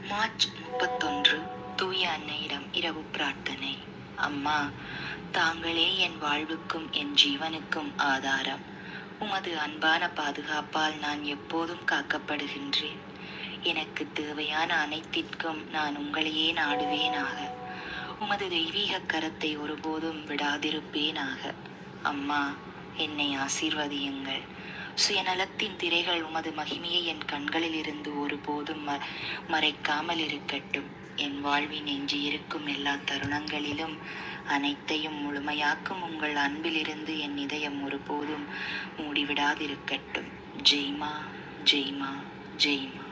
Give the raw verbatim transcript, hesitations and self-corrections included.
March முப்பத்தொன்று. தூய அன்னையிடம் இரவு பிரார்த்தனை. அம்மா, தாங்களே என் வாழ்வுக்கும் என் ஜீவனுக்கும் ஆதாரம். உமது அன்பான பாதுகாப்பால் நான் எப்போதும் காக்கப்படுகின்றேன். எனக்கு தேவையான அனைத்திற்கும் நான் உங்களையே நாடுவேனாக. உமது தெய்வீக கரத்தை ஒருபோதும் விடாதிருப்பேனாக. அம்மா, என்னை ஆசீர்வதியுங்கள். சுயநலத்தின் திரைகள் உமது மகிமையை என் கண்களில் இருந்து ஒருபோதும் ம மறைக்காமல் இருக்கட்டும். என் வாழ்வின் எஞ்சி இருக்கும் எல்லா தருணங்களிலும் அனைத்தையும் முழுமையாக்கும் உங்கள் அன்பிலிருந்து என் இதயம் ஒருபோதும் மூடிவிடாதிருக்கட்டும். ஜெய்மா, ஜெய்மா, ஜெய்மா.